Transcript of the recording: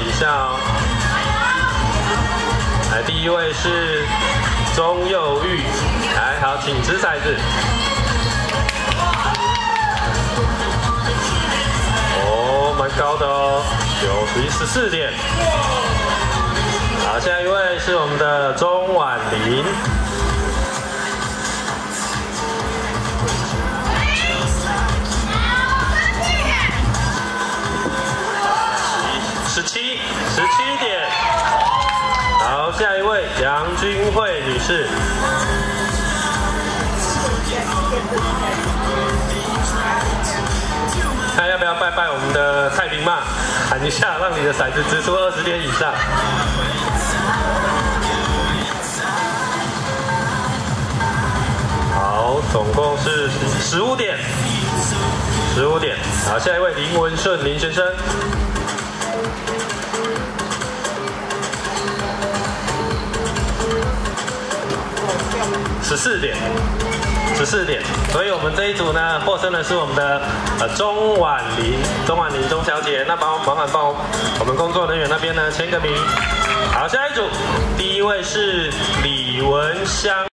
一下哦。来，第一位是钟佑玉，来，好，请掷骰子。哦，蛮高的哦，14点。好，下一位是我们的钟婉玲。 17点，好，下一位杨君慧女士，看要不要拜拜我们的太平妈，喊一下，让你的骰子掷出20点以上。好，总共是15点，15点。好，下一位林文顺林先生。 14点，所以我们这一组呢，获胜的是我们的钟婉玲钟小姐，那麻烦帮我们工作人员那边呢签个名。好，下一组，第一位是李文香。